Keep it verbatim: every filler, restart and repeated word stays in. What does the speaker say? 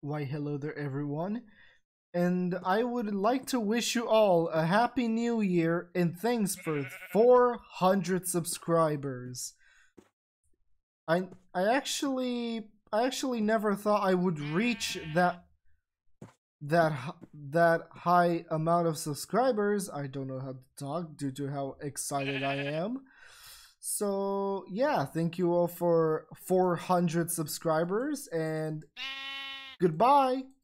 Why, hello there, everyone. And I would like to wish you all a happy new year and thanks for four hundred subscribers. I I actually I actually never thought I would reach that that h- that high amount of subscribers. I don't know how to talk due to how excited I am. So, yeah, thank you all for four hundred subscribers and goodbye.